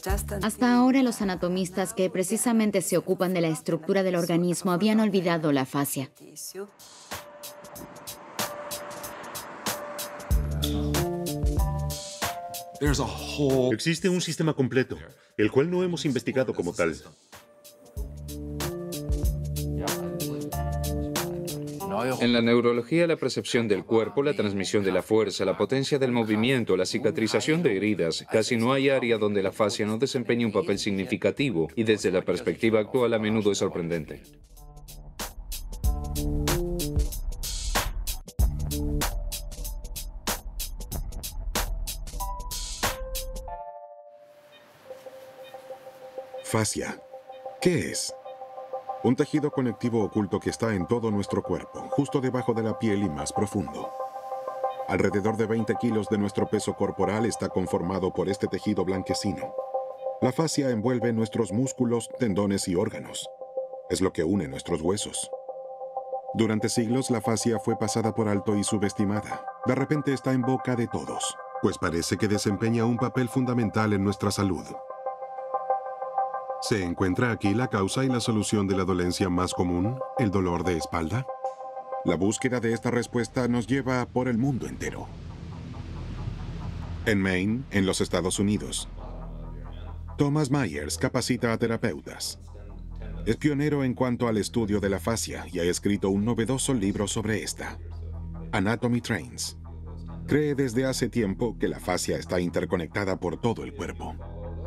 Hasta ahora, los anatomistas que precisamente se ocupan de la estructura del organismo habían olvidado la fascia. Existe un sistema completo, el cual no hemos investigado como tal. En la neurología, la percepción del cuerpo, la transmisión de la fuerza, la potencia del movimiento, la cicatrización de heridas, casi no hay área donde la fascia no desempeñe un papel significativo y desde la perspectiva actual a menudo es sorprendente. Fascia. ¿Qué es? Un tejido conectivo oculto que está en todo nuestro cuerpo, justo debajo de la piel y más profundo. Alrededor de 20 kilos de nuestro peso corporal está conformado por este tejido blanquecino. La fascia envuelve nuestros músculos, tendones y órganos. Es lo que une nuestros huesos. Durante siglos, la fascia fue pasada por alto y subestimada. De repente está en boca de todos, pues parece que desempeña un papel fundamental en nuestra salud. ¿Se encuentra aquí la causa y la solución de la dolencia más común, el dolor de espalda? La búsqueda de esta respuesta nos lleva por el mundo entero. En Maine, en los Estados Unidos, Thomas Myers capacita a terapeutas. Es pionero en cuanto al estudio de la fascia y ha escrito un novedoso libro sobre esta, Anatomy Trains. Cree desde hace tiempo que la fascia está interconectada por todo el cuerpo.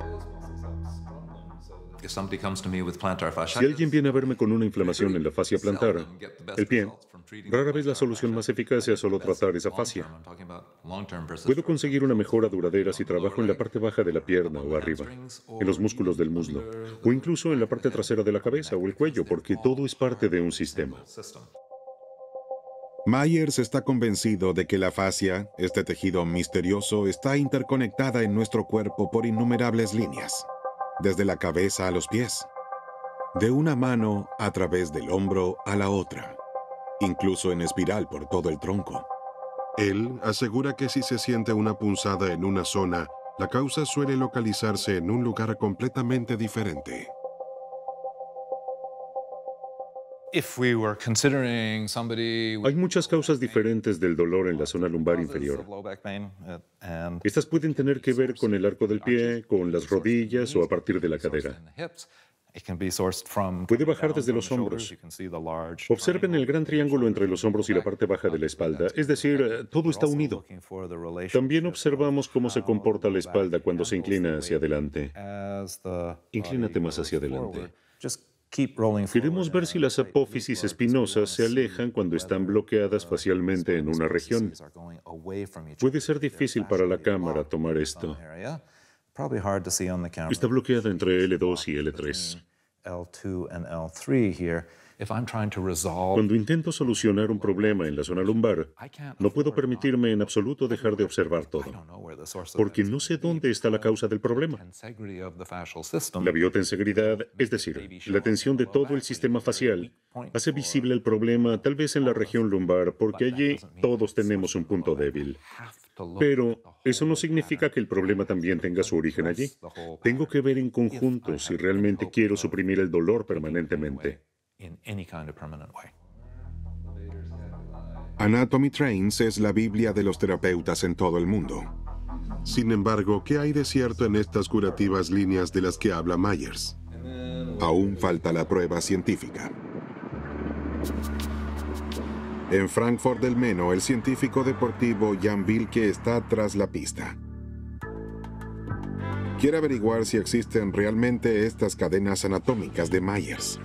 Si alguien viene a verme con una inflamación en la fascia plantar, el pie, rara vez la solución más eficaz es solo tratar esa fascia. Puedo conseguir una mejora duradera si trabajo en la parte baja de la pierna o arriba, en los músculos del muslo, o incluso en la parte trasera de la cabeza o el cuello, porque todo es parte de un sistema. Myers está convencido de que la fascia, este tejido misterioso, está interconectada en nuestro cuerpo por innumerables líneas. Desde la cabeza a los pies, de una mano a través del hombro a la otra, incluso en espiral por todo el tronco. Él asegura que si se siente una punzada en una zona, la causa suele localizarse en un lugar completamente diferente. Hay muchas causas diferentes del dolor en la zona lumbar inferior. Estas pueden tener que ver con el arco del pie, con las rodillas o a partir de la cadera. Puede bajar desde los hombros. Observen el gran triángulo entre los hombros y la parte baja de la espalda, es decir, todo está unido. También observamos cómo se comporta la espalda cuando se inclina hacia adelante. Inclínate más hacia adelante. Queremos ver si las apófisis espinosas se alejan cuando están bloqueadas facialmente en una región. Puede ser difícil para la cámara tomar esto. Está bloqueada entre L2 y L3. Cuando intento solucionar un problema en la zona lumbar, no puedo permitirme en absoluto dejar de observar todo, porque no sé dónde está la causa del problema. La biotenseguridad, es decir, la tensión de todo el sistema facial, hace visible el problema tal vez en la región lumbar, porque allí todos tenemos un punto débil. Pero eso no significa que el problema también tenga su origen allí. Tengo que ver en conjunto si realmente quiero suprimir el dolor permanentemente. Anatomy Trains es la Biblia de los terapeutas en todo el mundo. Sin embargo, ¿qué hay de cierto en estas curativas líneas de las que habla Myers? Aún falta la prueba científica. En Frankfurt del Meno, el científico deportivo Jan Wilke está tras la pista. Quiere averiguar si existen realmente estas cadenas anatómicas de Myers.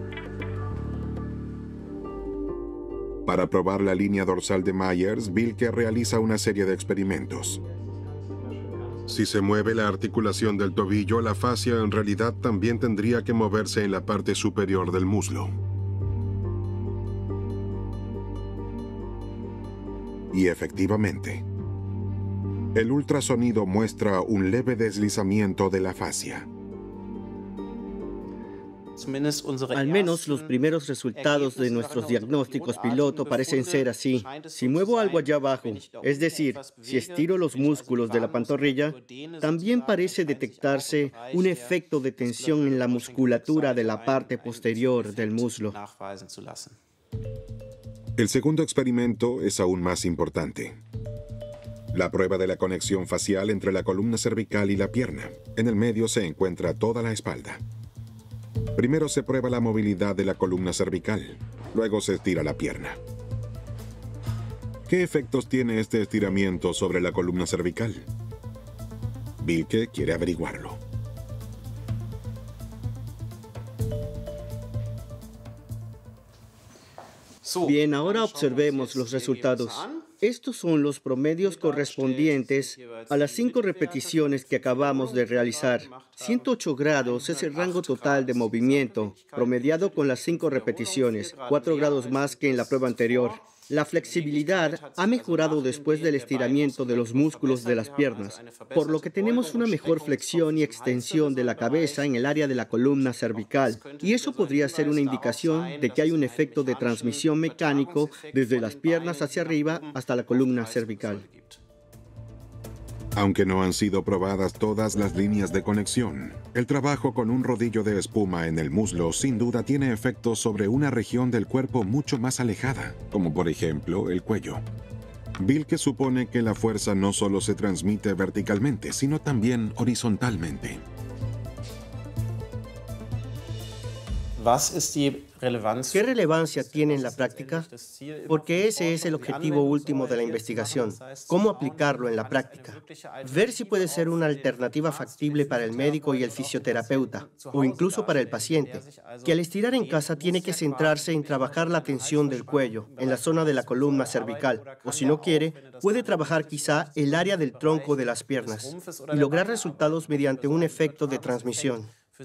Para probar la línea dorsal de Myers, Wilke realiza una serie de experimentos. Si se mueve la articulación del tobillo, la fascia en realidad también tendría que moverse en la parte superior del muslo. Y efectivamente, el ultrasonido muestra un leve deslizamiento de la fascia. Al menos los primeros resultados de nuestros diagnósticos piloto parecen ser así. Si muevo algo allá abajo, es decir, si estiro los músculos de la pantorrilla, también parece detectarse un efecto de tensión en la musculatura de la parte posterior del muslo. El segundo experimento es aún más importante. La prueba de la conexión facial entre la columna cervical y la pierna. En el medio se encuentra toda la espalda. Primero se prueba la movilidad de la columna cervical, luego se estira la pierna. ¿Qué efectos tiene este estiramiento sobre la columna cervical? Bilke quiere averiguarlo. Bien, ahora observemos los resultados. Estos son los promedios correspondientes a las 5 repeticiones que acabamos de realizar. 108 grados es el rango total de movimiento, promediado con las 5 repeticiones, 4 grados más que en la prueba anterior. La flexibilidad ha mejorado después del estiramiento de los músculos de las piernas, por lo que tenemos una mejor flexión y extensión de la cabeza en el área de la columna cervical, y eso podría ser una indicación de que hay un efecto de transmisión mecánico desde las piernas hacia arriba hasta la columna cervical. Aunque no han sido probadas todas las líneas de conexión, el trabajo con un rodillo de espuma en el muslo sin duda tiene efectos sobre una región del cuerpo mucho más alejada, como por ejemplo el cuello. Bilke supone que la fuerza no solo se transmite verticalmente, sino también horizontalmente. ¿Qué relevancia tiene en la práctica? Porque ese es el objetivo último de la investigación, cómo aplicarlo en la práctica. Ver si puede ser una alternativa factible para el médico y el fisioterapeuta, o incluso para el paciente, que al estirar en casa tiene que centrarse en trabajar la tensión del cuello, en la zona de la columna cervical, o si no quiere, puede trabajar quizá el área del tronco de las piernas, y lograr resultados mediante un efecto de transmisión.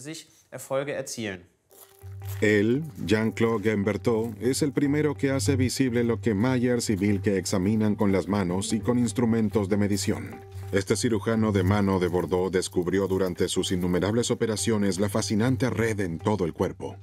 Él, Jean-Claude Guimberteau, es el primero que hace visible lo que Myers y Bilke examinan con las manos y con instrumentos de medición. Este cirujano de mano de Bordeaux descubrió durante sus innumerables operaciones la fascinante red en todo el cuerpo.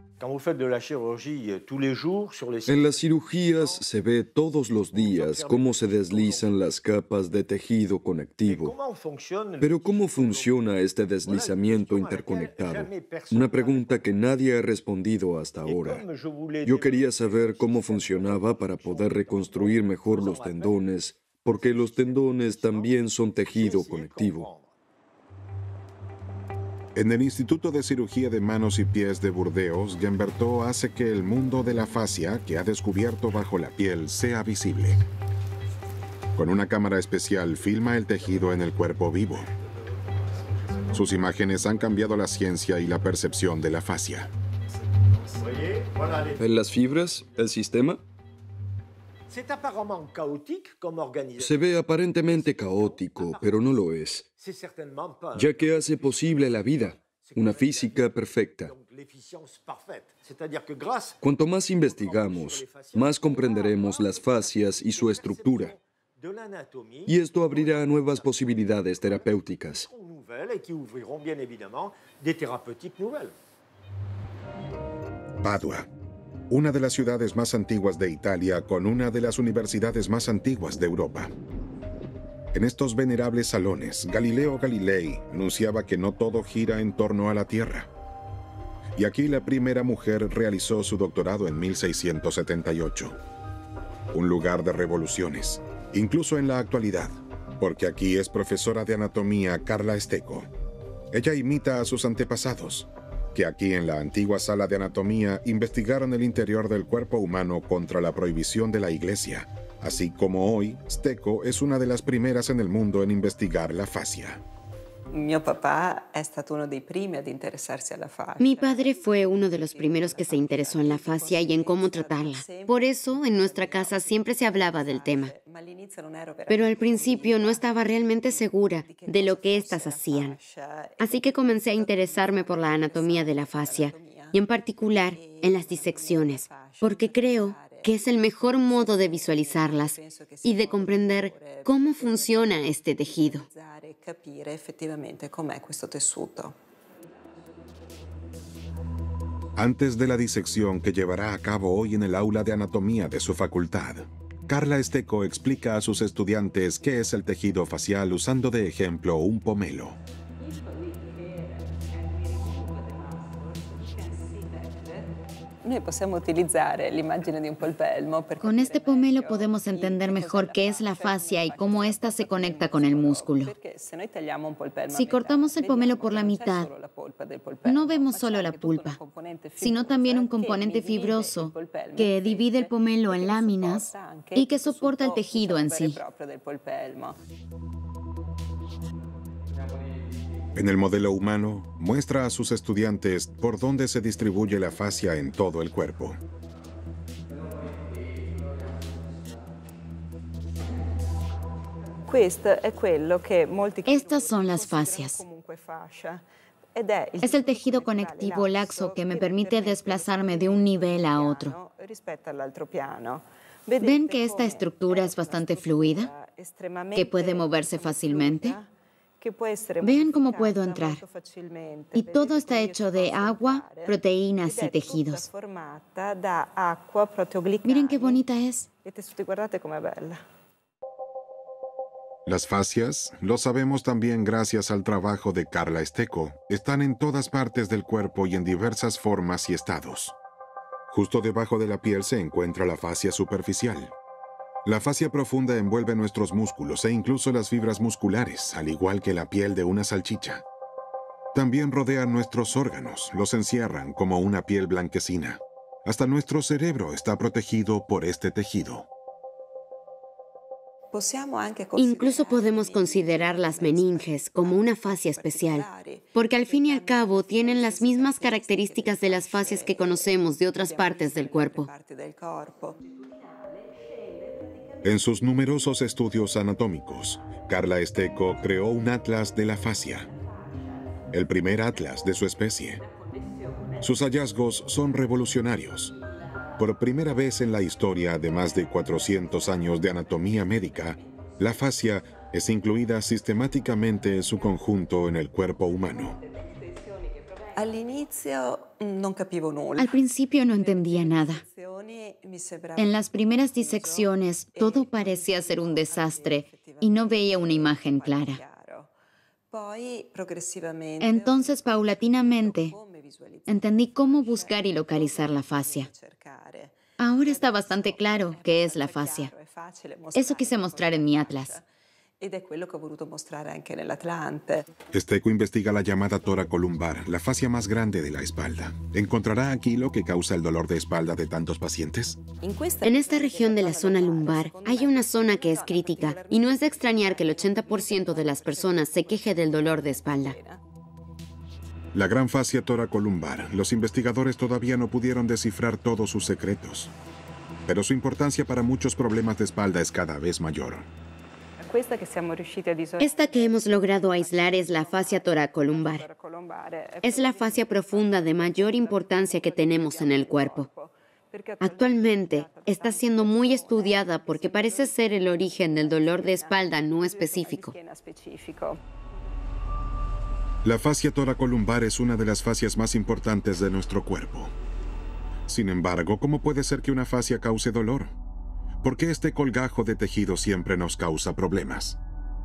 En las cirugías se ve todos los días cómo se deslizan las capas de tejido conectivo. Pero ¿cómo funciona este deslizamiento interconectado? Una pregunta que nadie ha respondido hasta ahora. Yo quería saber cómo funcionaba para poder reconstruir mejor los tendones, porque los tendones también son tejido conectivo. En el Instituto de Cirugía de Manos y Pies de Burdeos, Guimberteau hace que el mundo de la fascia que ha descubierto bajo la piel sea visible. Con una cámara especial filma el tejido en el cuerpo vivo. Sus imágenes han cambiado la ciencia y la percepción de la fascia. ¿En las fibras, el sistema? Se ve aparentemente caótico, pero no lo es, ya que hace posible la vida, una física perfecta. Cuanto más investigamos, más comprenderemos las fascias y su estructura. Y esto abrirá nuevas posibilidades terapéuticas. Padua, una de las ciudades más antiguas de Italia con una de las universidades más antiguas de Europa. En estos venerables salones, Galileo Galilei anunciaba que no todo gira en torno a la Tierra. Y aquí la primera mujer realizó su doctorado en 1678. Un lugar de revoluciones, incluso en la actualidad, porque aquí es profesora de anatomía Carla Stecco. Ella imita a sus antepasados, que aquí en la antigua sala de anatomía investigaron el interior del cuerpo humano contra la prohibición de la Iglesia. Así como hoy, Stecco es una de las primeras en el mundo en investigar la fascia. Mi padre fue uno de los primeros que se interesó en la fascia y en cómo tratarla. Por eso, en nuestra casa siempre se hablaba del tema. Pero al principio no estaba realmente segura de lo que éstas hacían. Así que comencé a interesarme por la anatomía de la fascia, y en particular en las disecciones, porque creo que es el mejor modo de visualizarlas y de comprender cómo funciona este tejido. Antes de la disección que llevará a cabo hoy en el aula de anatomía de su facultad, Carla Esteco explica a sus estudiantes qué es el tejido facial usando de ejemplo un pomelo. Con este pomelo podemos entender mejor qué es la fascia y cómo ésta se conecta con el músculo. Si cortamos el pomelo por la mitad, no vemos solo la pulpa, sino también un componente fibroso que divide el pomelo en láminas y que soporta el tejido en sí. En el modelo humano, muestra a sus estudiantes por dónde se distribuye la fascia en todo el cuerpo. Estas son las fascias. Es el tejido conectivo laxo que me permite desplazarme de un nivel a otro. ¿Ven que esta estructura es bastante fluida? ¿Que puede moverse fácilmente? Vean cómo puedo entrar. Y todo está hecho de agua, proteínas y tejidos. Miren qué bonita es. Las fascias, lo sabemos también gracias al trabajo de Carla Esteco, están en todas partes del cuerpo y en diversas formas y estados. Justo debajo de la piel se encuentra la fascia superficial. La fascia profunda envuelve nuestros músculos e incluso las fibras musculares, al igual que la piel de una salchicha. También rodean nuestros órganos, los encierran como una piel blanquecina. Hasta nuestro cerebro está protegido por este tejido. Incluso podemos considerar las meninges como una fascia especial, porque al fin y al cabo tienen las mismas características de las fascias que conocemos de otras partes del cuerpo. En sus numerosos estudios anatómicos, Carla Esteco creó un atlas de la fascia, el primer atlas de su especie. Sus hallazgos son revolucionarios. Por primera vez en la historia de más de 400 años de anatomía médica, la fascia es incluida sistemáticamente en su conjunto en el cuerpo humano. Al principio no entendía nada. En las primeras disecciones todo parecía ser un desastre y no veía una imagen clara. Entonces, paulatinamente, entendí cómo buscar y localizar la fascia. Ahora está bastante claro qué es la fascia. Eso quise mostrar en mi atlas. Esteco investiga la llamada toracolumbar, la fascia más grande de la espalda. ¿Encontrará aquí lo que causa el dolor de espalda de tantos pacientes? En esta región de la zona lumbar hay una zona que es crítica y no es de extrañar que el 80% de las personas se queje del dolor de espalda. La gran fascia toracolumbar, los investigadores todavía no pudieron descifrar todos sus secretos. Pero su importancia para muchos problemas de espalda es cada vez mayor. Esta que hemos logrado aislar es la fascia toracolumbar. Es la fascia profunda de mayor importancia que tenemos en el cuerpo. Actualmente está siendo muy estudiada porque parece ser el origen del dolor de espalda no específico. La fascia toracolumbar es una de las fascias más importantes de nuestro cuerpo. Sin embargo, ¿cómo puede ser que una fascia cause dolor? ¿Por qué este colgajo de tejido siempre nos causa problemas?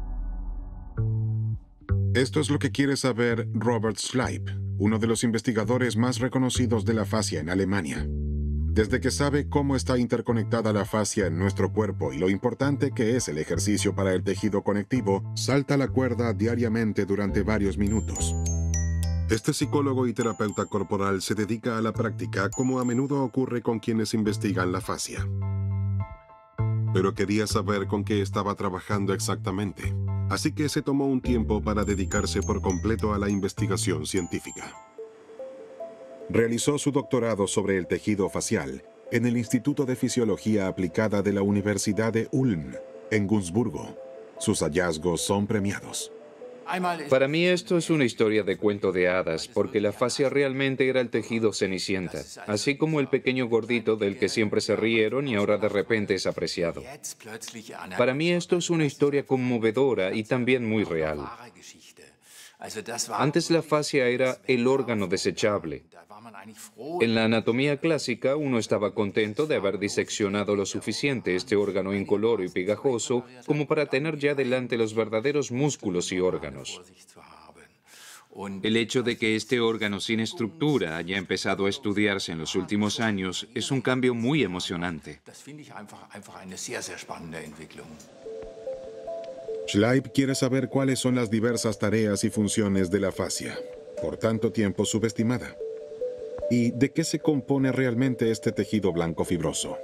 Esto es lo que quiere saber Robert Schleip, uno de los investigadores más reconocidos de la fascia en Alemania. Desde que sabe cómo está interconectada la fascia en nuestro cuerpo y lo importante que es el ejercicio para el tejido conectivo, salta la cuerda diariamente durante varios minutos. Este psicólogo y terapeuta corporal se dedica a la práctica como a menudo ocurre con quienes investigan la fascia. Pero quería saber con qué estaba trabajando exactamente, así que se tomó un tiempo para dedicarse por completo a la investigación científica. Realizó su doctorado sobre el tejido facial en el Instituto de Fisiología Aplicada de la Universidad de Ulm, en Günzburgo. Sus hallazgos son premiados. Para mí esto es una historia de cuento de hadas, porque la fascia realmente era el tejido Cenicienta, así como el pequeño gordito del que siempre se rieron y ahora de repente es apreciado. Para mí esto es una historia conmovedora y también muy real. Antes la fascia era el órgano desechable. En la anatomía clásica, uno estaba contento de haber diseccionado lo suficiente este órgano incoloro y pegajoso como para tener ya delante los verdaderos músculos y órganos. El hecho de que este órgano sin estructura haya empezado a estudiarse en los últimos años es un cambio muy emocionante. Schleib quiere saber cuáles son las diversas tareas y funciones de la fascia, por tanto tiempo subestimada. ¿Y de qué se compone realmente este tejido blanco fibroso?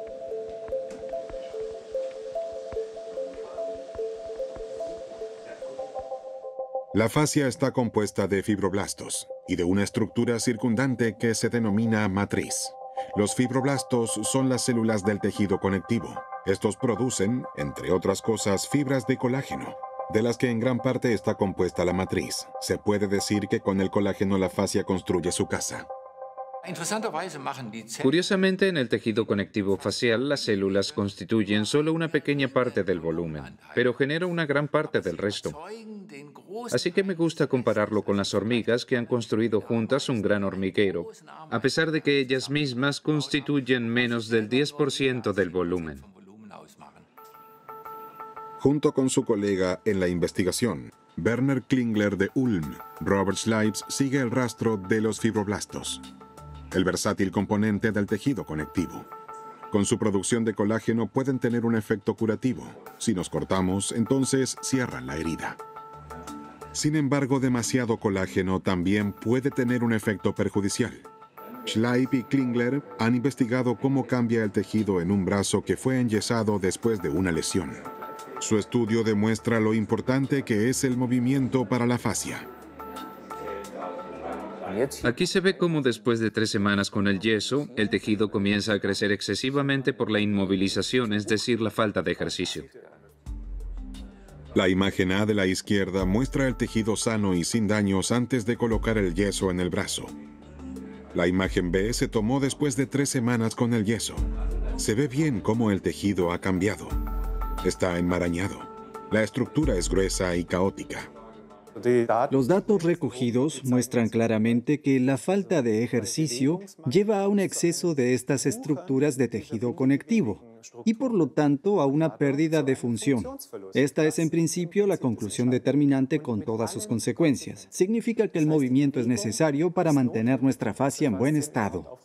La fascia está compuesta de fibroblastos y de una estructura circundante que se denomina matriz. Los fibroblastos son las células del tejido conectivo. Estos producen, entre otras cosas, fibras de colágeno, de las que en gran parte está compuesta la matriz. Se puede decir que con el colágeno la fascia construye su casa. Curiosamente, en el tejido conectivo facial, las células constituyen solo una pequeña parte del volumen, pero generan una gran parte del resto. Así que me gusta compararlo con las hormigas que han construido juntas un gran hormiguero, a pesar de que ellas mismas constituyen menos del 10% del volumen. Junto con su colega en la investigación, Werner Klingler de Ulm, Robert Schleib sigue el rastro de los fibroblastos, el versátil componente del tejido conectivo. Con su producción de colágeno pueden tener un efecto curativo. Si nos cortamos, entonces cierran la herida. Sin embargo, demasiado colágeno también puede tener un efecto perjudicial. Schleib y Klingler han investigado cómo cambia el tejido en un brazo que fue enyesado después de una lesión. Su estudio demuestra lo importante que es el movimiento para la fascia. Aquí se ve cómo después de 3 semanas con el yeso, el tejido comienza a crecer excesivamente por la inmovilización, es decir, la falta de ejercicio. La imagen A de la izquierda muestra el tejido sano y sin daños antes de colocar el yeso en el brazo. La imagen B se tomó después de 3 semanas con el yeso. Se ve bien cómo el tejido ha cambiado. Está enmarañado. La estructura es gruesa y caótica. Los datos recogidos muestran claramente que la falta de ejercicio lleva a un exceso de estas estructuras de tejido conectivo y por lo tanto a una pérdida de función. Esta es en principio la conclusión determinante con todas sus consecuencias. Significa que el movimiento es necesario para mantener nuestra fascia en buen estado.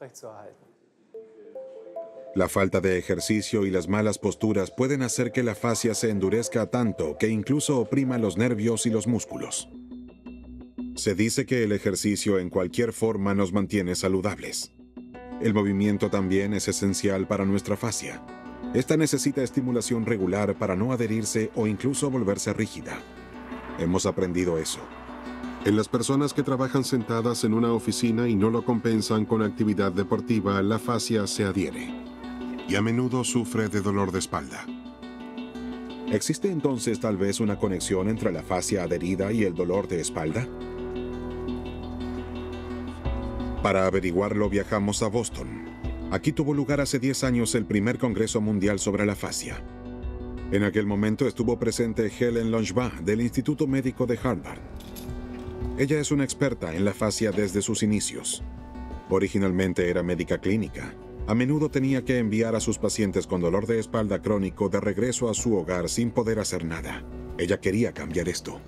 La falta de ejercicio y las malas posturas pueden hacer que la fascia se endurezca tanto que incluso oprima los nervios y los músculos. Se dice que el ejercicio en cualquier forma nos mantiene saludables. El movimiento también es esencial para nuestra fascia. Esta necesita estimulación regular para no adherirse o incluso volverse rígida. Hemos aprendido eso. En las personas que trabajan sentadas en una oficina y no lo compensan con actividad deportiva, la fascia se adhiere y a menudo sufre de dolor de espalda. ¿Existe entonces tal vez una conexión entre la fascia adherida y el dolor de espalda? Para averiguarlo viajamos a Boston. Aquí tuvo lugar hace 10 años el primer Congreso Mundial sobre la Fascia. En aquel momento estuvo presente Helen Langevin del Instituto Médico de Harvard. Ella es una experta en la fascia desde sus inicios. Originalmente era médica clínica. A menudo tenía que enviar a sus pacientes con dolor de espalda crónico de regreso a su hogar sin poder hacer nada. Ella quería cambiar esto.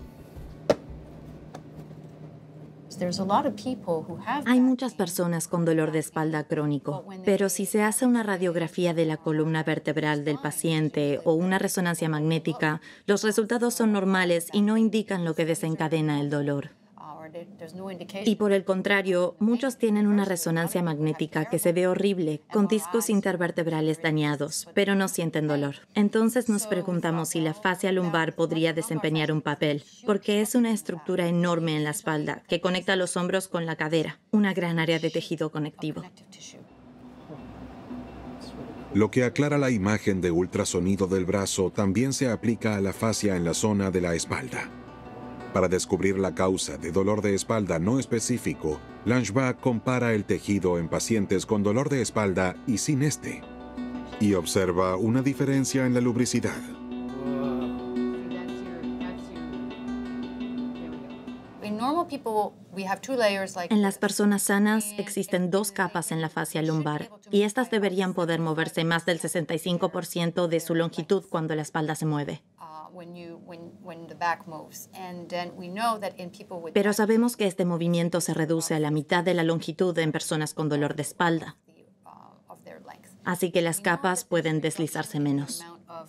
Hay muchas personas con dolor de espalda crónico, pero si se hace una radiografía de la columna vertebral del paciente o una resonancia magnética, los resultados son normales y no indican lo que desencadena el dolor. Y por el contrario, muchos tienen una resonancia magnética que se ve horrible, con discos intervertebrales dañados, pero no sienten dolor. Entonces nos preguntamos si la fascia lumbar podría desempeñar un papel, porque es una estructura enorme en la espalda que conecta los hombros con la cadera, una gran área de tejido conectivo. Lo que aclara la imagen de ultrasonido del brazo también se aplica a la fascia en la zona de la espalda. Para descubrir la causa de dolor de espalda no específico, Langevin compara el tejido en pacientes con dolor de espalda y sin este, y observa una diferencia en la lubricidad. En las personas sanas existen 2 capas en la fascia lumbar y estas deberían poder moverse más del 65% de su longitud cuando la espalda se mueve. Pero sabemos que este movimiento se reduce a la mitad de la longitud en personas con dolor de espalda. Así que las capas pueden deslizarse menos.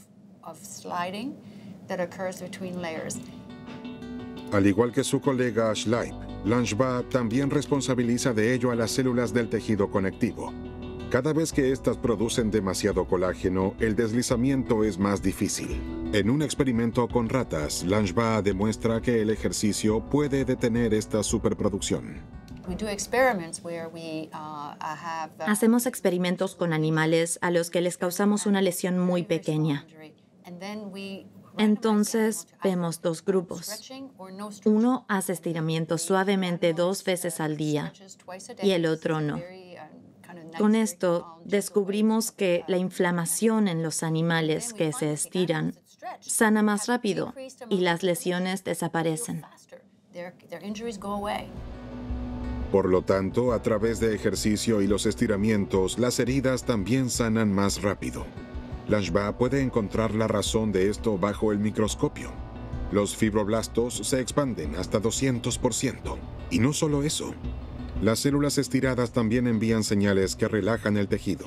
Al igual que su colega Schleip, Langevin también responsabiliza de ello a las células del tejido conectivo. Cada vez que éstas producen demasiado colágeno, el deslizamiento es más difícil. En un experimento con ratas, Langevin demuestra que el ejercicio puede detener esta superproducción. Hacemos experimentos con animales a los que les causamos una lesión muy pequeña. Entonces, vemos 2 grupos. Uno hace estiramientos suavemente 2 veces al día y el otro no. Con esto, descubrimos que la inflamación en los animales que se estiran sana más rápido y las lesiones desaparecen. Por lo tanto, a través de ejercicio y los estiramientos, las heridas también sanan más rápido. Langevin puede encontrar la razón de esto bajo el microscopio. Los fibroblastos se expanden hasta 200%. Y no solo eso. Las células estiradas también envían señales que relajan el tejido.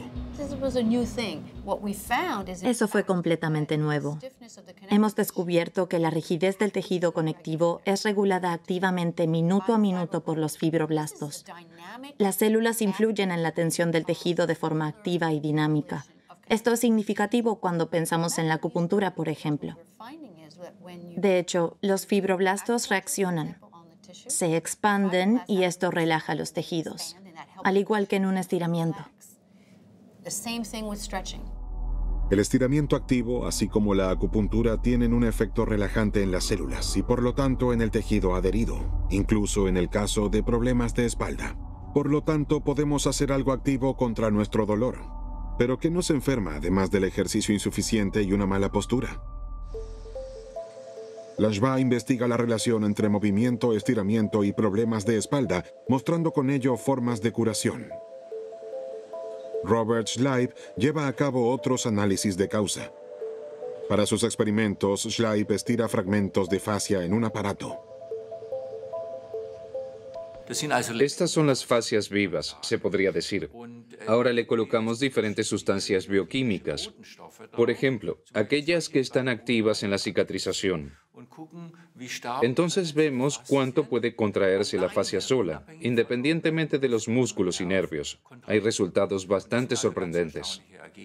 Eso fue completamente nuevo. Hemos descubierto que la rigidez del tejido conectivo es regulada activamente minuto a minuto por los fibroblastos. Las células influyen en la tensión del tejido de forma activa y dinámica. Esto es significativo cuando pensamos en la acupuntura, por ejemplo. De hecho, los fibroblastos reaccionan, se expanden y esto relaja los tejidos, al igual que en un estiramiento. El estiramiento activo, así como la acupuntura, tienen un efecto relajante en las células y por lo tanto en el tejido adherido, incluso en el caso de problemas de espalda. Por lo tanto, podemos hacer algo activo contra nuestro dolor. Pero ¿qué nos enferma además del ejercicio insuficiente y una mala postura? Langevin investiga la relación entre movimiento, estiramiento y problemas de espalda, mostrando con ello formas de curación. Robert Schleip lleva a cabo otros análisis de causa. Para sus experimentos, Schleip estira fragmentos de fascia en un aparato. Estas son las fascias vivas, se podría decir. Ahora le colocamos diferentes sustancias bioquímicas. Por ejemplo, aquellas que están activas en la cicatrización. Entonces vemos cuánto puede contraerse la fascia sola, independientemente de los músculos y nervios. Hay resultados bastante sorprendentes.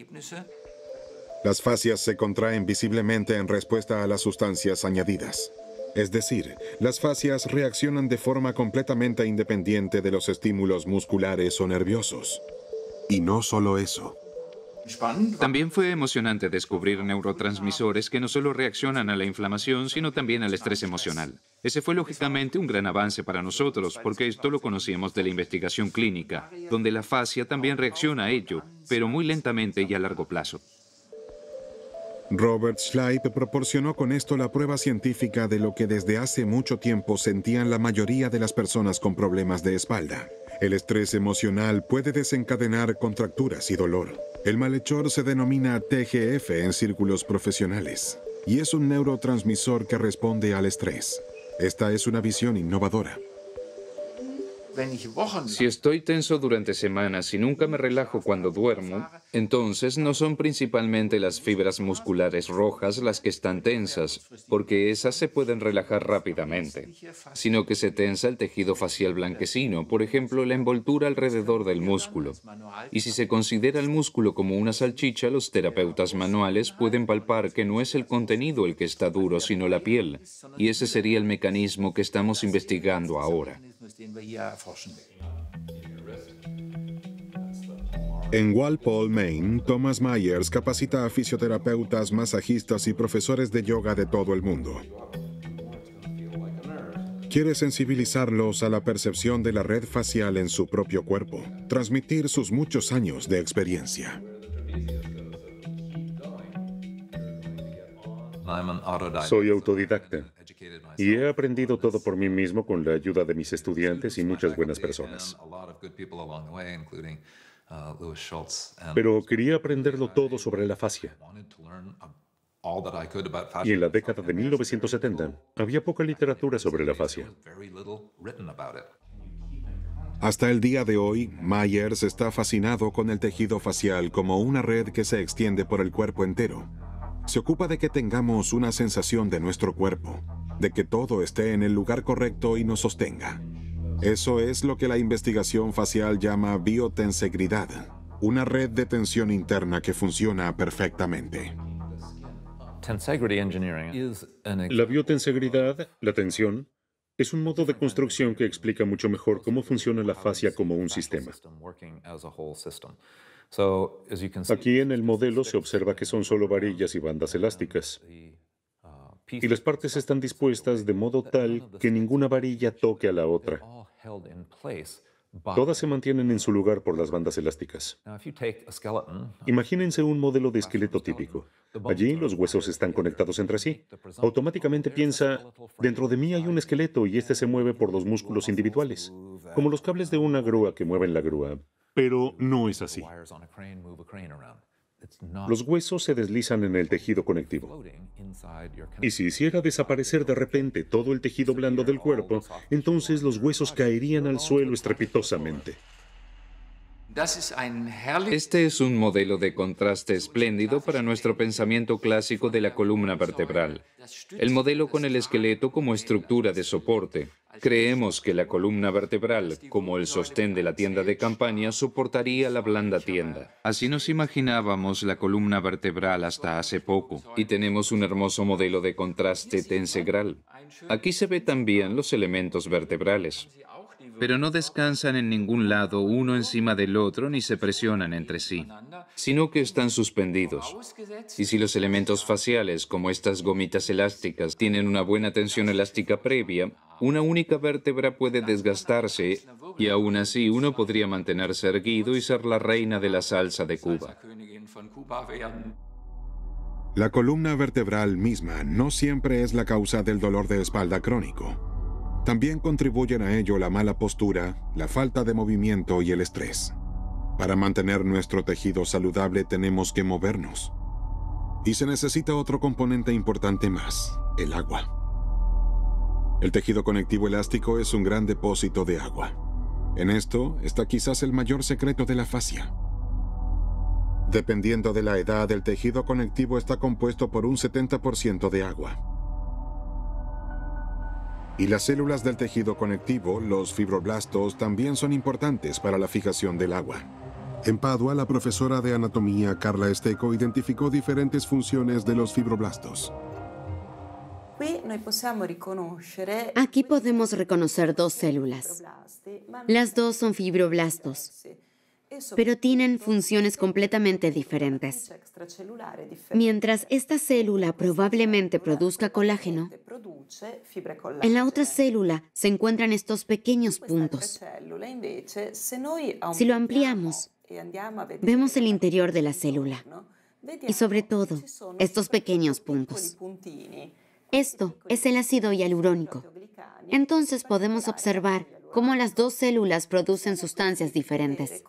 Las fascias se contraen visiblemente en respuesta a las sustancias añadidas. Es decir, las fascias reaccionan de forma completamente independiente de los estímulos musculares o nerviosos. Y no solo eso. También fue emocionante descubrir neurotransmisores que no solo reaccionan a la inflamación, sino también al estrés emocional. Ese fue lógicamente un gran avance para nosotros, porque esto lo conocíamos de la investigación clínica, donde la fascia también reacciona a ello, pero muy lentamente y a largo plazo. Robert Schleip proporcionó con esto la prueba científica de lo que desde hace mucho tiempo sentían la mayoría de las personas con problemas de espalda. El estrés emocional puede desencadenar contracturas y dolor. El malhechor se denomina TGF en círculos profesionales y es un neurotransmisor que responde al estrés. Esta es una visión innovadora. Si estoy tenso durante semanas y nunca me relajo cuando duermo, entonces no son principalmente las fibras musculares rojas las que están tensas, porque esas se pueden relajar rápidamente, sino que se tensa el tejido facial blanquecino, por ejemplo, la envoltura alrededor del músculo. Y si se considera el músculo como una salchicha, los terapeutas manuales pueden palpar que no es el contenido el que está duro, sino la piel, y ese sería el mecanismo que estamos investigando ahora. En Walpole, Maine, Thomas Myers capacita a fisioterapeutas, masajistas y profesores de yoga de todo el mundo. Quiere sensibilizarlos a la percepción de la red facial en su propio cuerpo, transmitir sus muchos años de experiencia. Soy autodidacta y he aprendido todo por mí mismo con la ayuda de mis estudiantes y muchas buenas personas. Pero quería aprenderlo todo sobre la fascia. Y en la década de 1970 había poca literatura sobre la fascia. Hasta el día de hoy, Myers está fascinado con el tejido facial como una red que se extiende por el cuerpo entero. Se ocupa de que tengamos una sensación de nuestro cuerpo, de que todo esté en el lugar correcto y nos sostenga. Eso es lo que la investigación facial llama biotensegridad, una red de tensión interna que funciona perfectamente. La biotensegridad, la tensión, es un modo de construcción que explica mucho mejor cómo funciona la fascia como un sistema. Aquí en el modelo se observa que son solo varillas y bandas elásticas. Y las partes están dispuestas de modo tal que ninguna varilla toque a la otra. Todas se mantienen en su lugar por las bandas elásticas. Imagínense un modelo de esqueleto típico. Allí los huesos están conectados entre sí. Automáticamente piensa, dentro de mí hay un esqueleto y este se mueve por los músculos individuales, como los cables de una grúa que mueven la grúa. Pero no es así. Los huesos se deslizan en el tejido conectivo. Y si hiciera desaparecer de repente todo el tejido blando del cuerpo, entonces los huesos caerían al suelo estrepitosamente. Este es un modelo de contraste espléndido para nuestro pensamiento clásico de la columna vertebral. El modelo con el esqueleto como estructura de soporte. Creemos que la columna vertebral, como el sostén de la tienda de campaña, soportaría la blanda tienda. Así nos imaginábamos la columna vertebral hasta hace poco, y tenemos un hermoso modelo de contraste tensegral. Aquí se ve también los elementos vertebrales, pero no descansan en ningún lado uno encima del otro ni se presionan entre sí, sino que están suspendidos. Y si los elementos faciales, como estas gomitas elásticas, tienen una buena tensión elástica previa, una única vértebra puede desgastarse y aún así uno podría mantenerse erguido y ser la reina de la salsa de Cuba. La columna vertebral misma no siempre es la causa del dolor de espalda crónico. También contribuyen a ello la mala postura, la falta de movimiento y el estrés. Para mantener nuestro tejido saludable tenemos que movernos. Y se necesita otro componente importante más, el agua. El tejido conectivo elástico es un gran depósito de agua. En esto está quizás el mayor secreto de la fascia. Dependiendo de la edad, el tejido conectivo está compuesto por un 70% de agua. Y las células del tejido conectivo, los fibroblastos, también son importantes para la fijación del agua. En Padua, la profesora de anatomía Carla Stecco identificó diferentes funciones de los fibroblastos. Aquí podemos reconocer dos células. Las dos son fibroblastos, pero tienen funciones completamente diferentes. Mientras esta célula probablemente produzca colágeno, en la otra célula se encuentran estos pequeños puntos. Si lo ampliamos, vemos el interior de la célula y sobre todo estos pequeños puntos. Esto es el ácido hialurónico. Entonces podemos observar cómo las dos células producen sustancias diferentes.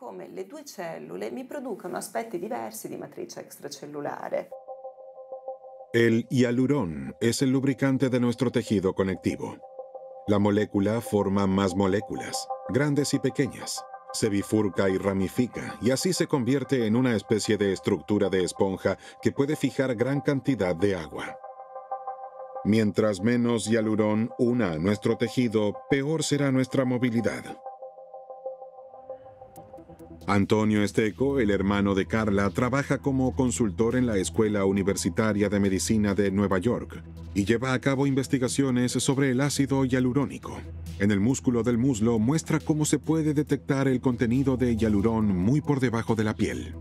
El hialurón es el lubricante de nuestro tejido conectivo. La molécula forma más moléculas, grandes y pequeñas. Se bifurca y ramifica, y así se convierte en una especie de estructura de esponja que puede fijar gran cantidad de agua. Mientras menos hialurón una a nuestro tejido, peor será nuestra movilidad. Antonio Stecco, el hermano de Carla, trabaja como consultor en la Escuela Universitaria de Medicina de Nueva York y lleva a cabo investigaciones sobre el ácido hialurónico. En el músculo del muslo muestra cómo se puede detectar el contenido de hialurón muy por debajo de la piel.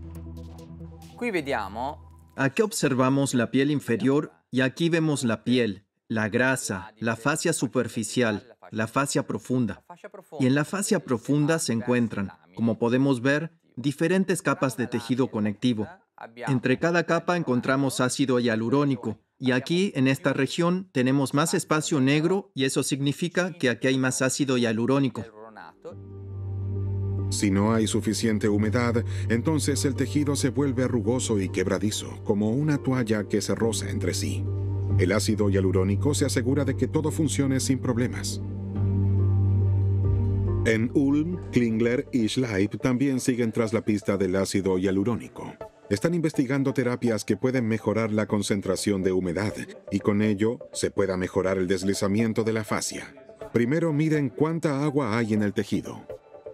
Aquí observamos la piel inferior y aquí vemos la piel, la grasa, la fascia superficial, la fascia profunda. Y en la fascia profunda se encuentran, como podemos ver, diferentes capas de tejido conectivo. Entre cada capa encontramos ácido hialurónico Y aquí, en esta región, tenemos más espacio negro y eso significa que aquí hay más ácido hialurónico. Si no hay suficiente humedad, entonces el tejido se vuelve rugoso y quebradizo, como una toalla que se roza entre sí. El ácido hialurónico se asegura de que todo funcione sin problemas. En Ulm, Klingler y Schleip también siguen tras la pista del ácido hialurónico. Están investigando terapias que pueden mejorar la concentración de humedad y con ello se pueda mejorar el deslizamiento de la fascia. Primero miden cuánta agua hay en el tejido.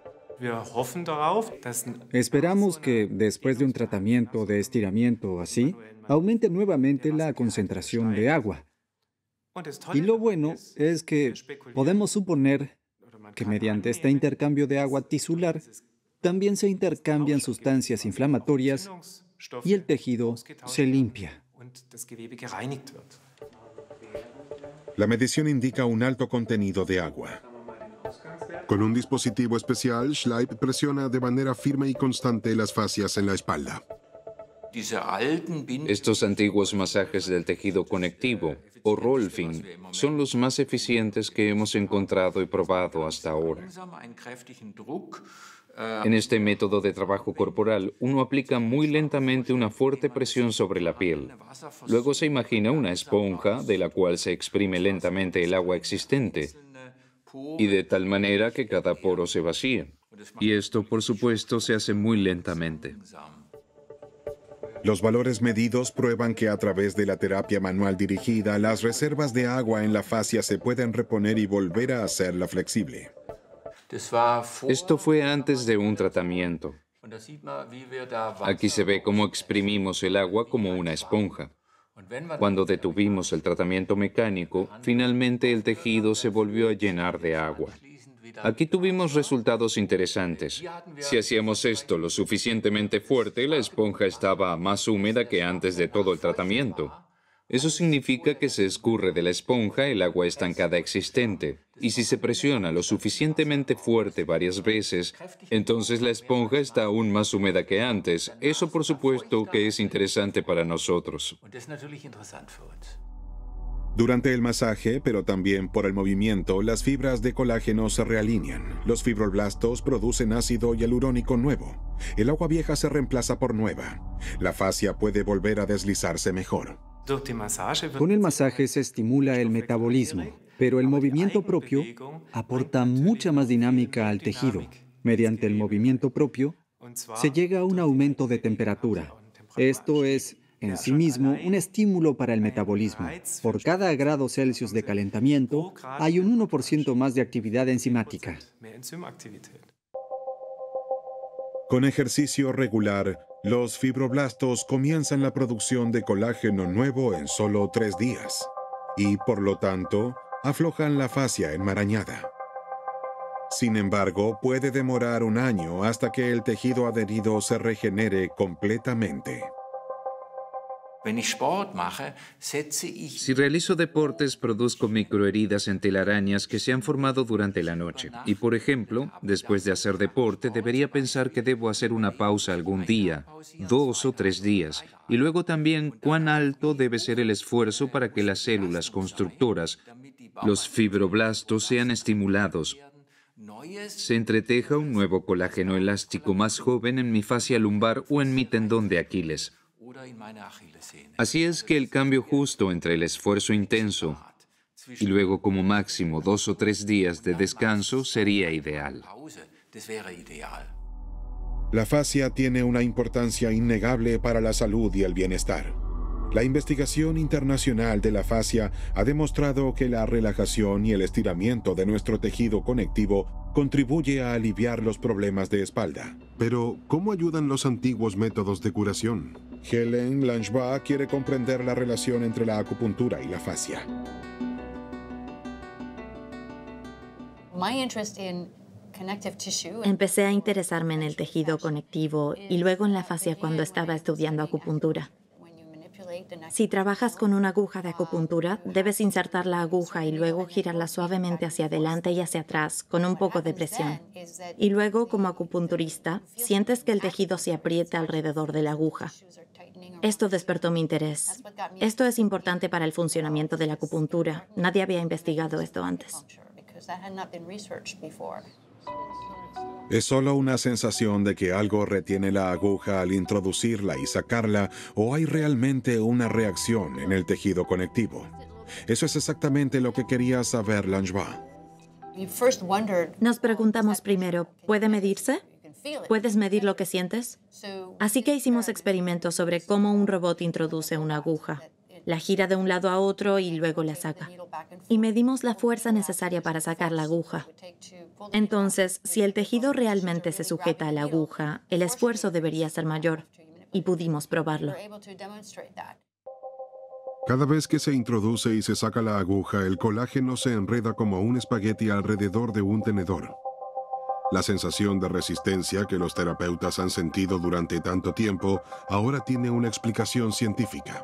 Esperamos que después de un tratamiento de estiramiento así, aumente nuevamente la concentración de agua. Y lo bueno es que podemos suponer que mediante este intercambio de agua tisular también se intercambian sustancias inflamatorias y el tejido se limpia. La medición indica un alto contenido de agua. Con un dispositivo especial, Schleip presiona de manera firme y constante las fascias en la espalda. Estos antiguos masajes del tejido conectivo, o Rolfing, son los más eficientes que hemos encontrado y probado hasta ahora. En este método de trabajo corporal, uno aplica muy lentamente una fuerte presión sobre la piel. Luego se imagina una esponja de la cual se exprime lentamente el agua existente, y de tal manera que cada poro se vacíe. Y esto, por supuesto, se hace muy lentamente. Los valores medidos prueban que a través de la terapia manual dirigida, las reservas de agua en la fascia se pueden reponer y volver a hacerla flexible. Esto fue antes de un tratamiento. Aquí se ve cómo exprimimos el agua como una esponja. Cuando detuvimos el tratamiento mecánico, finalmente el tejido se volvió a llenar de agua. Aquí tuvimos resultados interesantes. Si hacíamos esto lo suficientemente fuerte, la esponja estaba más húmeda que antes de todo el tratamiento. Eso significa que se escurre de la esponja el agua estancada existente. Y si se presiona lo suficientemente fuerte varias veces, entonces la esponja está aún más húmeda que antes. Eso, por supuesto, que es interesante para nosotros. Durante el masaje, pero también por el movimiento, las fibras de colágeno se realinean. Los fibroblastos producen ácido hialurónico nuevo. El agua vieja se reemplaza por nueva. La fascia puede volver a deslizarse mejor. Con el masaje se estimula el metabolismo, pero el movimiento propio aporta mucha más dinámica al tejido. Mediante el movimiento propio, se llega a un aumento de temperatura. Esto es, en sí mismo, un estímulo para el metabolismo. Por cada grado Celsius de calentamiento, hay un 1% más de actividad enzimática. Con ejercicio regular, los fibroblastos comienzan la producción de colágeno nuevo en solo 3 días y, por lo tanto, aflojan la fascia enmarañada. Sin embargo, puede demorar un año hasta que el tejido adherido se regenere completamente. Si realizo deportes, produzco microheridas en telarañas que se han formado durante la noche. Y, por ejemplo, después de hacer deporte, debería pensar que debo hacer una pausa algún día, 2 o 3 días. Y luego también cuán alto debe ser el esfuerzo para que las células constructoras, los fibroblastos, sean estimulados. Se entreteja un nuevo colágeno elástico más joven en mi fascia lumbar o en mi tendón de Aquiles. Así es que el cambio justo entre el esfuerzo intenso y luego como máximo 2 o 3 días de descanso sería ideal. La fascia tiene una importancia innegable para la salud y el bienestar. La investigación internacional de la fascia ha demostrado que la relajación y el estiramiento de nuestro tejido conectivo contribuye a aliviar los problemas de espalda. Pero, ¿cómo ayudan los antiguos métodos de curación? Helen Langevin quiere comprender la relación entre la acupuntura y la fascia. Empecé a interesarme en el tejido conectivo y luego en la fascia cuando estaba estudiando acupuntura. Si trabajas con una aguja de acupuntura, debes insertar la aguja y luego girarla suavemente hacia adelante y hacia atrás, con un poco de presión. Y luego, como acupunturista, sientes que el tejido se aprieta alrededor de la aguja. Esto despertó mi interés. Esto es importante para el funcionamiento de la acupuntura. Nadie había investigado esto antes. ¿Es solo una sensación de que algo retiene la aguja al introducirla y sacarla, o hay realmente una reacción en el tejido conectivo? Eso es exactamente lo que quería saber Langevin. Nos preguntamos primero, ¿puede medirse? ¿Puedes medir lo que sientes? Así que hicimos experimentos sobre cómo un robot introduce una aguja. La gira de un lado a otro y luego la saca. Y medimos la fuerza necesaria para sacar la aguja. Entonces, si el tejido realmente se sujeta a la aguja, el esfuerzo debería ser mayor. Y pudimos probarlo. Cada vez que se introduce y se saca la aguja, el colágeno se enreda como un espagueti alrededor de un tenedor. La sensación de resistencia que los terapeutas han sentido durante tanto tiempo ahora tiene una explicación científica.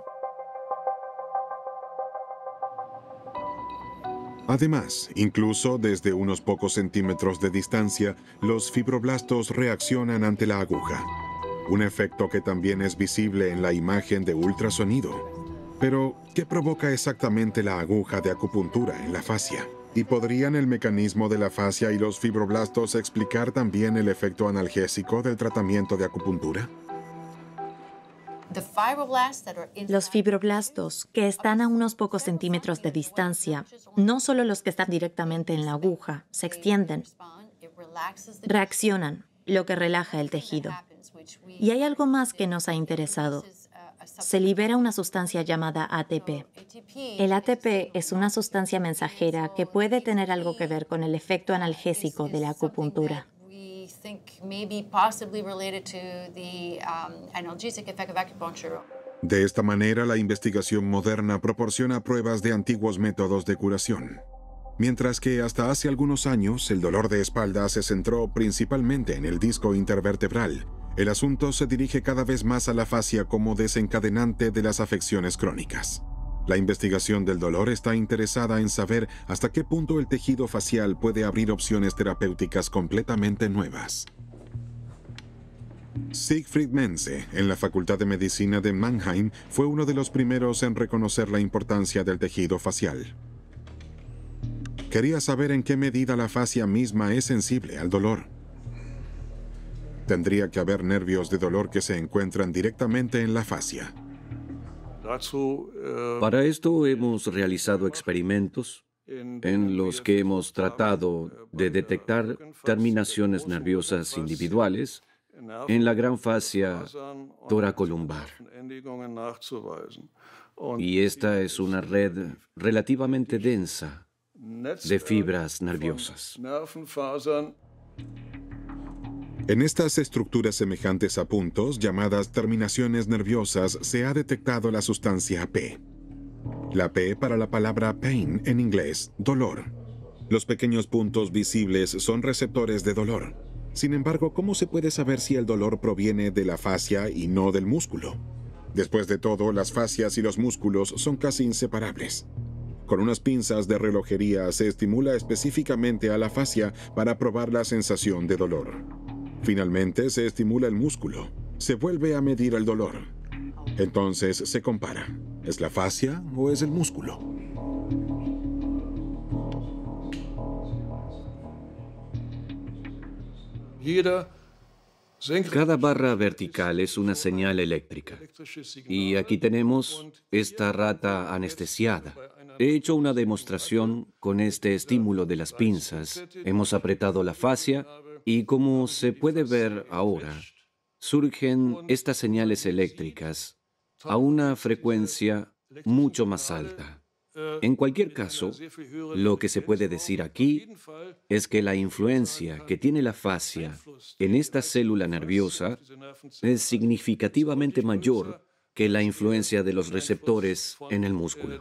Además, incluso desde unos pocos centímetros de distancia, los fibroblastos reaccionan ante la aguja. Un efecto que también es visible en la imagen de ultrasonido. Pero, ¿qué provoca exactamente la aguja de acupuntura en la fascia? ¿Y podrían el mecanismo de la fascia y los fibroblastos explicar también el efecto analgésico del tratamiento de acupuntura? Los fibroblastos, que están a unos pocos centímetros de distancia, no solo los que están directamente en la aguja, se extienden, reaccionan, lo que relaja el tejido. Y hay algo más que nos ha interesado. Se libera una sustancia llamada ATP. El ATP es una sustancia mensajera que puede tener algo que ver con el efecto analgésico de la acupuntura. De esta manera, la investigación moderna proporciona pruebas de antiguos métodos de curación. Mientras que hasta hace algunos años el dolor de espalda se centró principalmente en el disco intervertebral, el asunto se dirige cada vez más a la fascia como desencadenante de las afecciones crónicas. La investigación del dolor está interesada en saber hasta qué punto el tejido facial puede abrir opciones terapéuticas completamente nuevas. Siegfried Menze, en la Facultad de Medicina de Mannheim, fue uno de los primeros en reconocer la importancia del tejido facial. Quería saber en qué medida la fascia misma es sensible al dolor. Tendría que haber nervios de dolor que se encuentran directamente en la fascia. Para esto hemos realizado experimentos en los que hemos tratado de detectar terminaciones nerviosas individuales en la gran fascia toracolumbar. Y esta es una red relativamente densa de fibras nerviosas. En estas estructuras semejantes a puntos, llamadas terminaciones nerviosas, se ha detectado la sustancia P. La P para la palabra pain en inglés, dolor. Los pequeños puntos visibles son receptores de dolor. Sin embargo, ¿cómo se puede saber si el dolor proviene de la fascia y no del músculo? Después de todo, las fascias y los músculos son casi inseparables. Con unas pinzas de relojería se estimula específicamente a la fascia para probar la sensación de dolor. Finalmente, se estimula el músculo. Se vuelve a medir el dolor. Entonces se compara. ¿Es la fascia o es el músculo? Cada barra vertical es una señal eléctrica. Y aquí tenemos esta rata anestesiada. He hecho una demostración con este estímulo de las pinzas. Hemos apretado la fascia y, como se puede ver ahora, surgen estas señales eléctricas a una frecuencia mucho más alta. En cualquier caso, lo que se puede decir aquí es que la influencia que tiene la fascia en esta célula nerviosa es significativamente mayor que la influencia de los receptores en el músculo.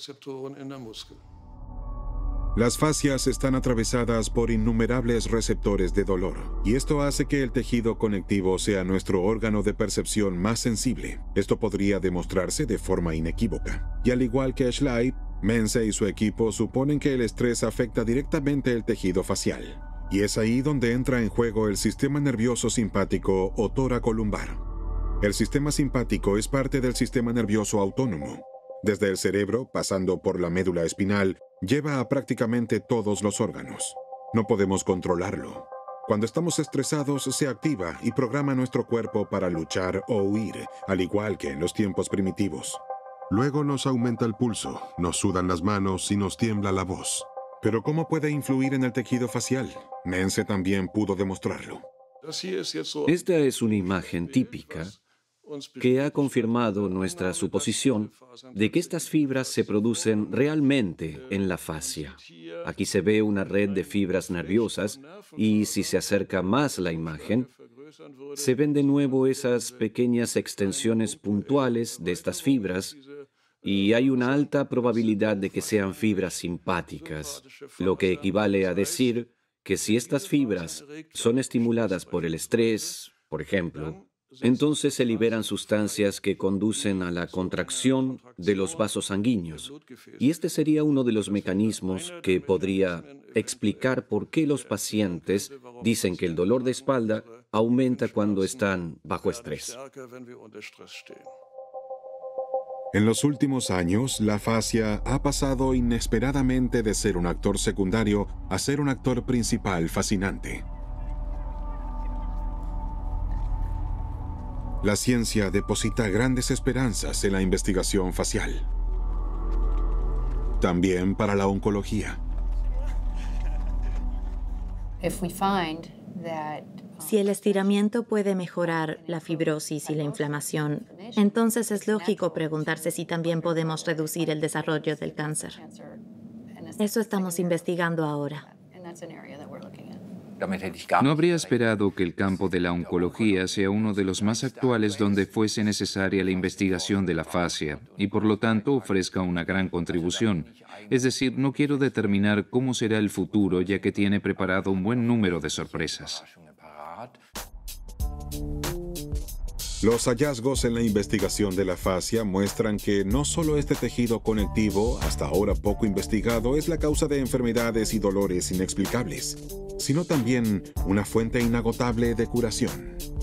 Las fascias están atravesadas por innumerables receptores de dolor, y esto hace que el tejido conectivo sea nuestro órgano de percepción más sensible. Esto podría demostrarse de forma inequívoca. Y al igual que Schleip, Menze y su equipo suponen que el estrés afecta directamente el tejido facial. Y es ahí donde entra en juego el sistema nervioso simpático o toracolumbar. El sistema simpático es parte del sistema nervioso autónomo. Desde el cerebro, pasando por la médula espinal, lleva a prácticamente todos los órganos. No podemos controlarlo. Cuando estamos estresados, se activa y programa nuestro cuerpo para luchar o huir, al igual que en los tiempos primitivos. Luego nos aumenta el pulso, nos sudan las manos y nos tiembla la voz. Pero ¿cómo puede influir en el tejido facial? Mense también pudo demostrarlo. Esta es una imagen típica que ha confirmado nuestra suposición de que estas fibras se producen realmente en la fascia. Aquí se ve una red de fibras nerviosas y si se acerca más la imagen, se ven de nuevo esas pequeñas extensiones puntuales de estas fibras y hay una alta probabilidad de que sean fibras simpáticas, lo que equivale a decir que si estas fibras son estimuladas por el estrés, por ejemplo, entonces se liberan sustancias que conducen a la contracción de los vasos sanguíneos. Y este sería uno de los mecanismos que podría explicar por qué los pacientes dicen que el dolor de espalda aumenta cuando están bajo estrés. En los últimos años, la fascia ha pasado inesperadamente de ser un actor secundario a ser un actor principal fascinante. La ciencia deposita grandes esperanzas en la investigación facial. También para la oncología. Si el estiramiento puede mejorar la fibrosis y la inflamación, entonces es lógico preguntarse si también podemos reducir el desarrollo del cáncer. Eso estamos investigando ahora. No habría esperado que el campo de la oncología sea uno de los más actuales donde fuese necesaria la investigación de la fascia y por lo tanto ofrezca una gran contribución. Es decir, no quiero determinar cómo será el futuro ya que tiene preparado un buen número de sorpresas. Los hallazgos en la investigación de la fascia muestran que no solo este tejido conectivo, hasta ahora poco investigado, es la causa de enfermedades y dolores inexplicables, sino también una fuente inagotable de curación.